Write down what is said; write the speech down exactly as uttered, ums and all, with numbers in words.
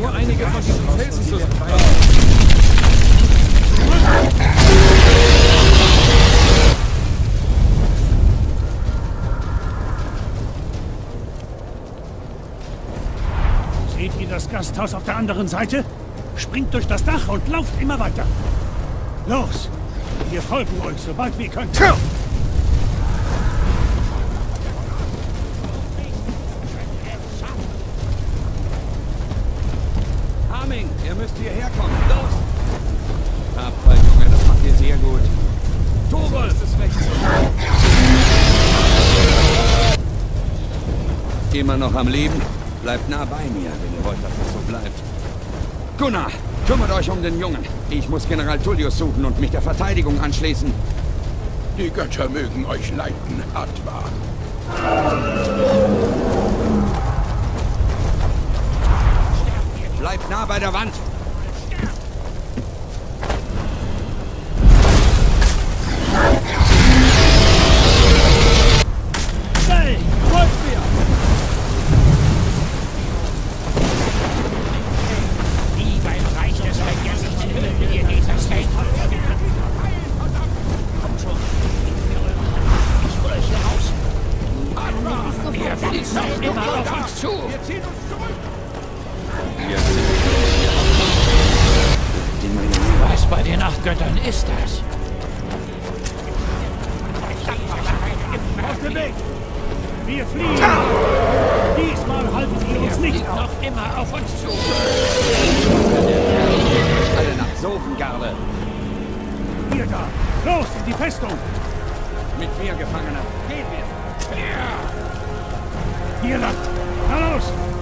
nur einige von diesen Felsen zu befreien. Seht ihr das Gasthaus auf der anderen Seite? Springt durch das Dach und lauft immer weiter. Los! Wir folgen euch, sobald wir können. Arming, ihr müsst hierher kommen. Los! Abfall, Junge, das macht ihr sehr gut. Torwolf ist rechts. Immer noch am Leben? Bleibt nah bei mir, wenn ihr wollt, dass es so bleibt. Gunnar, kümmert euch um den Jungen. Ich muss General Tullius suchen und mich der Verteidigung anschließen. Die Götter mögen euch leiten, Atwa. Bleibt nah bei der Wand. Schnell! Folgt mir! Wie beim Reich des Vergessens will dir dieses Feld. Kommt schon. Ich hole euch hier raus. Atwa! Ihr fließt noch immer auf uns zu. Wir ziehen uns zurück. Was bei den acht Göttern ist das? Auf den Weg! Wir fliehen! Diesmal halten wir uns nicht auf! Noch immer auf uns zu. Alle nach Sofengarde. Ihr da! Los, in die Festung! Mit mir, Gefangener. Gehen wir. Hier lang! Na los!